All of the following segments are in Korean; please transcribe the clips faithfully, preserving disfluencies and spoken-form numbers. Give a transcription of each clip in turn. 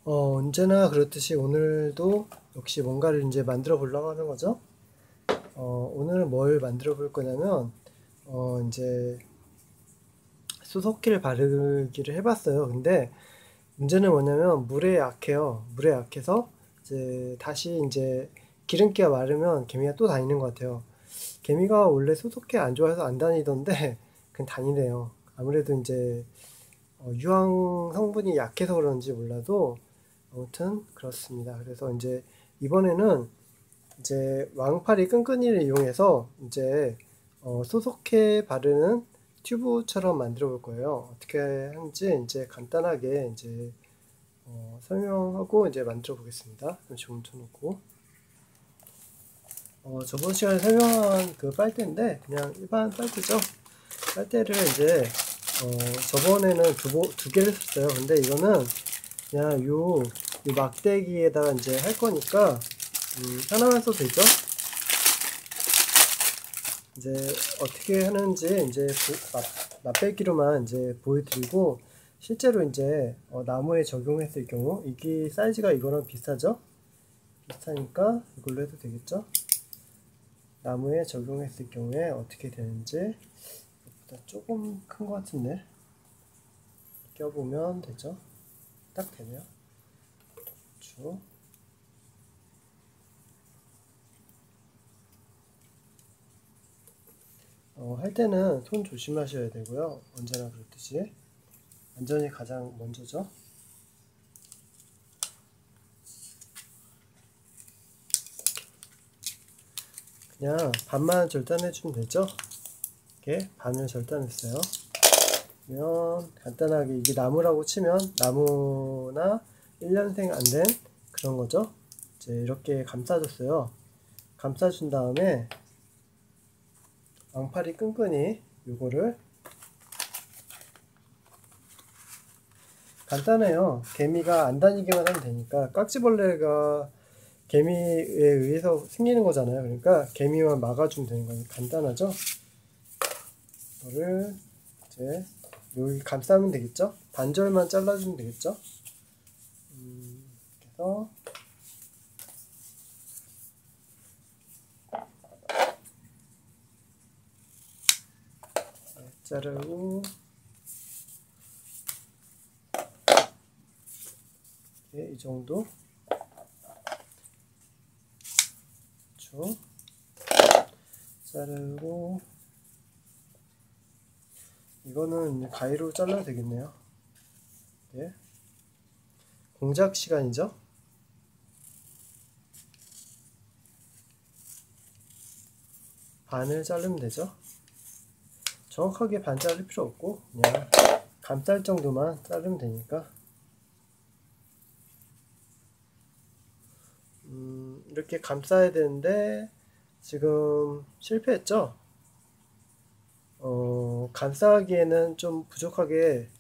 어, 언제나 그렇듯이 오늘도 역시 뭔가를 이제 만들어 보려고 하는 거죠. 어, 오늘은 뭘 만들어 볼 거냐면, 어, 이제 수소키를 바르기를 해봤어요. 근데 문제는 뭐냐면 물에 약해요. 물에 약해서 이제 다시 이제 기름기가 마르면 개미가 또 다니는 것 같아요. 개미가 원래 수소키 안 좋아해서 안 다니던데 그냥 다니네요. 아무래도 이제 어, 유황 성분이 약해서 그런지 몰라도 아무튼 그렇습니다. 그래서 이제 이번에는 이제 왕파리 끈끈이를 이용해서 이제 어, 소독해 바르는 튜브처럼 만들어 볼 거예요. 어떻게 하는지 이제 간단하게 이제 어, 설명하고 이제 만들어 보겠습니다. 잠시 멈춰놓고 어, 저번 시간에 설명한 그 빨대인데 그냥 일반 빨대죠. 빨대를 이제 어, 저번에는 두, 보, 두 개를 썼어요. 근데 이거는 그냥 요, 요 막대기에다가 이제 할 거니까 음, 하나만 써도 되죠. 이제 어떻게 하는지 이제 보, 맛, 맛배기로만 이제 보여드리고 실제로 이제 어, 나무에 적용했을 경우 이게 사이즈가 이거랑 비슷하죠. 비슷하니까 이걸로 해도 되겠죠. 나무에 적용했을 경우에 어떻게 되는지 이것보다 조금 큰 것 같은데 껴보면 되죠. 딱 되네요. 쭉. 어, 할 때는 손 조심하셔야 되고요. 언제나 그렇듯이 안전이 가장 먼저죠. 그냥 반만 절단해주면 되죠. 이렇게 반을 절단했어요. 그러면 간단하게 이게 나무라고 치면 나무나 일 년생 안 된 그런 거죠. 이제 이렇게 감싸줬어요. 감싸준 다음에 왕파리 끈끈이 요거를 간단해요. 개미가 안 다니기만 하면 되니까 깍지벌레가 개미에 의해서 생기는 거잖아요. 그러니까 개미만 막아주면 되는 거니까 간단하죠. 이거를 이제 여기 감싸면 되겠죠. 반절만 잘라주면 되겠죠. 음, 그래서 자르고 이 정도 쭉 자르고 이거는 가위로 잘라도 되겠네요. 네. 공작 시간이죠. 반을 자르면 되죠. 정확하게 반 자를 필요 없고 그냥 감쌀 정도만 자르면 되니까 음, 이렇게 감싸야 되는데 지금 실패했죠. 어, 감싸기에는 좀 부족하게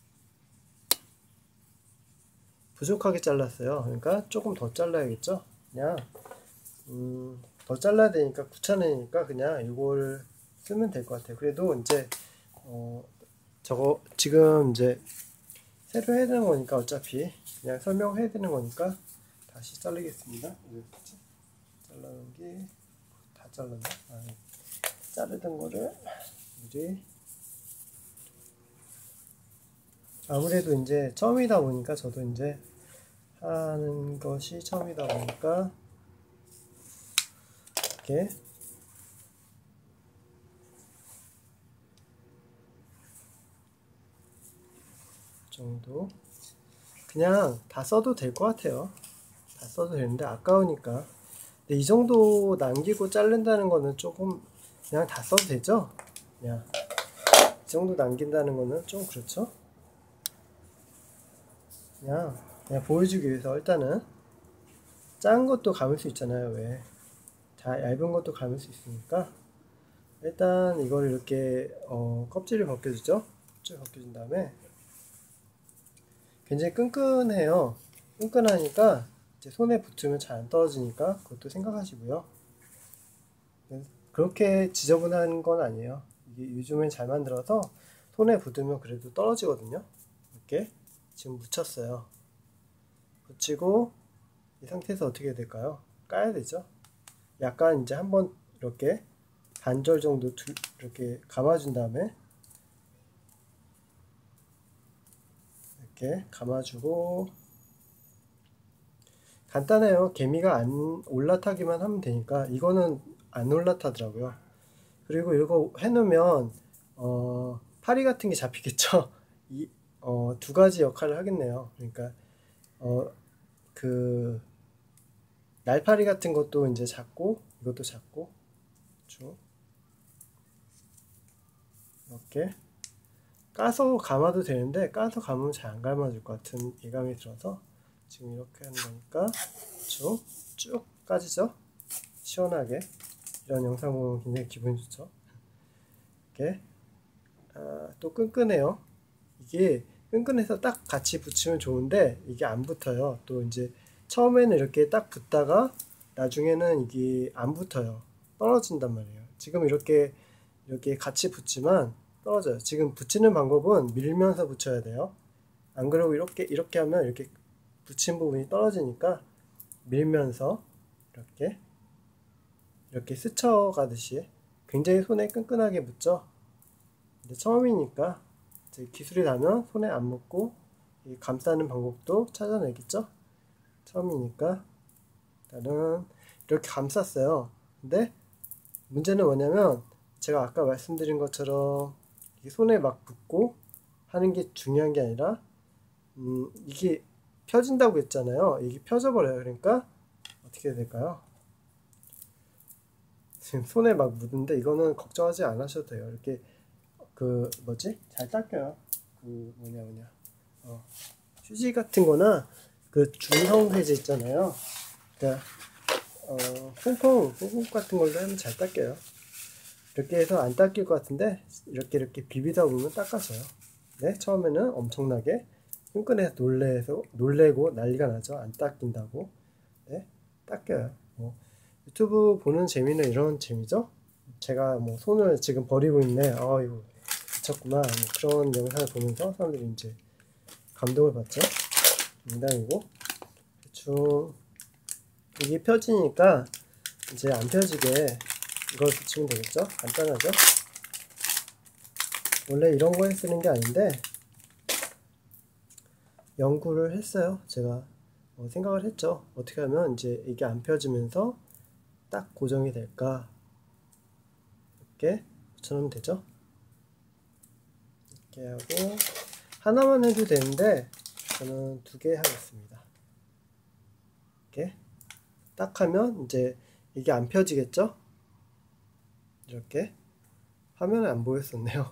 부족하게 잘랐어요. 그러니까 조금 더 잘라야겠죠. 그냥 음, 더 잘라야 되니까 귀찮으니까 그냥 이걸 쓰면 될 것 같아요. 그래도 이제 어, 저거 지금 이제 새로 해야 되는 거니까 어차피 그냥 설명해야 되는 거니까 다시 자르겠습니다. 이렇게 잘라놓은 게 다 잘랐나? 아, 자르던 거를 미리 아무래도 이제 처음이다 보니까 저도 이제 하는 것이 처음이다 보니까 이렇게 정도 그냥 다 써도 될 것 같아요. 다 써도 되는데 아까우니까. 근데 이 정도 남기고 자른다는 거는 조금 그냥 다 써도 되죠? 그냥 이 정도 남긴다는 거는 좀 그렇죠? 그냥 그냥 보여주기 위해서 일단은 작은 것도 감을 수 있잖아요. 왜? 자, 얇은 것도 감을 수 있으니까 일단 이걸 이렇게 어, 껍질을 벗겨주죠. 껍질 벗겨준 다음에 굉장히 끈끈해요. 끈끈하니까 이제 손에 붙으면 잘 안 떨어지니까 그것도 생각하시고요. 그렇게 지저분한 건 아니에요. 이게 요즘엔 잘 만들어서 손에 붙으면 그래도 떨어지거든요. 이렇게 지금 묻혔어요. 붙이고 이 상태에서 어떻게 될까요? 까야 되죠. 약간 이제 한번 이렇게 반절 정도 두, 이렇게 감아준 다음에 이렇게 감아주고, 간단해요. 개미가 안 올라타기만 하면 되니까. 이거는 안 올라타더라고요. 그리고 이거 해놓으면 어, 파리 같은 게 잡히겠죠. 이, 어, 두 가지 역할을 하겠네요. 그러니까 어, 그 날파리 같은 것도 이제 잡고 이것도 잡고 쭉 이렇게 까서 감아도 되는데, 까서 감으면 잘 안 감아질 것 같은 예감이 들어서 지금 이렇게 하는 거니까 쭉 쭉 까지죠. 시원하게. 이런 영상 보면 굉장히 기분이 좋죠. 이렇게 아, 또 끈끈해요. 이게 끈끈해서 딱 같이 붙이면 좋은데 이게 안 붙어요. 또 이제 처음에는 이렇게 딱 붙다가 나중에는 이게 안 붙어요. 떨어진단 말이에요. 지금 이렇게 이렇게 같이 붙지만 떨어져요. 지금 붙이는 방법은 밀면서 붙여야 돼요. 안 그러고 이렇게 이렇게 하면 이렇게 붙인 부분이 떨어지니까 밀면서 이렇게 이렇게 스쳐가듯이 굉장히 손에 끈끈하게 붙죠. 근데 처음이니까 이제 기술이 나면 손에 안 묻고 감싸는 방법도 찾아내겠죠. 처음이니까 일단은 이렇게 감쌌어요. 근데 문제는 뭐냐면 제가 아까 말씀드린 것처럼 손에 막 붙고 하는 게 중요한 게 아니라 음, 이게 펴진다고 했잖아요. 이게 펴져 버려요. 그러니까 어떻게 될까요? 지금 손에 막 묻는데 이거는 걱정하지 않으셔도 돼요. 이렇게 그 뭐지? 잘 닦여요. 그 뭐냐 뭐냐 어, 휴지 같은 거나 그 중성 세제 있잖아요. 그러니까 어, 퐁퐁 퐁퐁 같은 걸로 하면 잘 닦여요. 이렇게 해서 안 닦일 것 같은데 이렇게 이렇게 비비다 보면 닦아져요. 네, 처음에는 엄청나게 끈끈해서 놀래서 놀래고 난리가 나죠. 안 닦인다고. 네, 닦여요. 뭐 유튜브 보는 재미는 이런 재미죠. 제가 뭐 손을 지금 버리고 있네. 아 이거 미쳤구나. 뭐 그런 영상을 보면서 사람들이 이제 감동을 받죠. 농담이고 대충 이게 펴지니까 이제 안 펴지게 이걸 붙이면 되겠죠. 간단하죠. 원래 이런 거에 쓰는 게 아닌데 연구를 했어요. 제가 어, 생각을 했죠. 어떻게 하면 이제 이게 안 펴지면서 딱 고정이 될까. 이렇게 붙여놓으면 되죠. 이렇게 하고 하나만 해도 되는데 저는 두 개 하겠습니다. 이렇게 딱 하면 이제 이게 안 펴지겠죠. 이렇게 화면에 안 보였었네요.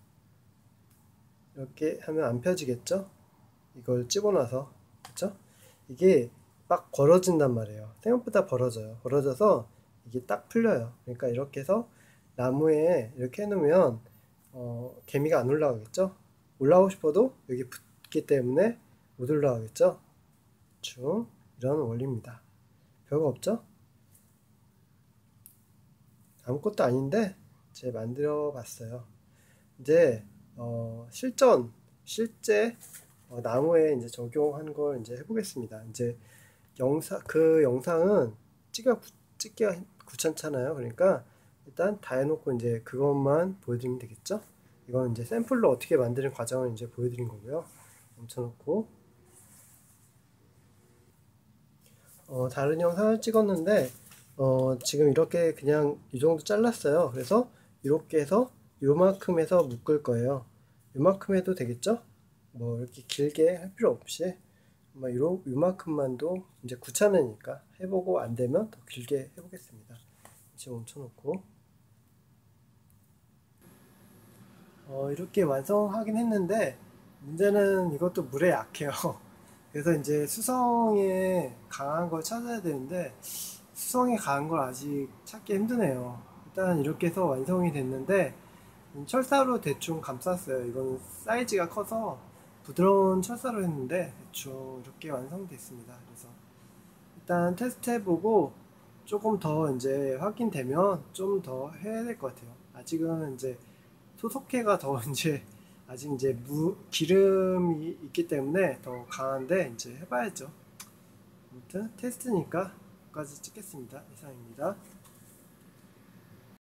이렇게 하면 안 펴지겠죠. 이걸 집어놔서 그렇죠? 이게 막 벌어진단 말이에요. 생각보다 벌어져요. 벌어져서 이게 딱 풀려요. 그러니까 이렇게 해서 나무에 이렇게 해놓으면 어, 개미가 안 올라가겠죠. 올라오고 싶어도 여기 붙기 때문에 못 올라가겠죠. 쭉 이런 원리입니다. 별거 없죠? 아무것도 아닌데 제가 만들어 봤어요. 이제 어, 실전 실제 어, 나무에 이제 적용한 걸 이제 해보겠습니다. 이제 영상 그 영상은 찍어 찍기가 귀찮잖아요. 그러니까 일단 다 해놓고 이제 그것만 보여드리면 되겠죠. 이건 이제 샘플로 어떻게 만드는 과정을 이제 보여드린 거고요. 멈춰놓고 어, 다른 영상을 찍었는데 어, 지금 이렇게 그냥 이 정도 잘랐어요. 그래서 이렇게 해서 요만큼 해서 묶을 거예요. 요만큼 해도 되겠죠? 뭐 이렇게 길게 할 필요 없이 뭐 요, 요만큼만도 이제 귀찮으니까 해보고 안 되면 더 길게 해보겠습니다. 지금 멈춰놓고 어, 이렇게 완성하긴 했는데 문제는 이것도 물에 약해요. 그래서 이제 수성에 강한 걸 찾아야 되는데 수성에 강한 걸 아직 찾기 힘드네요. 일단 이렇게 해서 완성이 됐는데 철사로 대충 감쌌어요. 이건 사이즈가 커서 부드러운 철사로 했는데 대충 이렇게 완성됐습니다. 그래서 일단 테스트 해보고 조금 더 이제 확인되면 좀 더 해야 될 것 같아요. 아직은 이제 소속해가 더 이제 아직 이제 무 기름이 있기 때문에 더 강한데 이제 해봐야죠. 아무튼 테스트니까 여기까지 찍겠습니다. 이상입니다.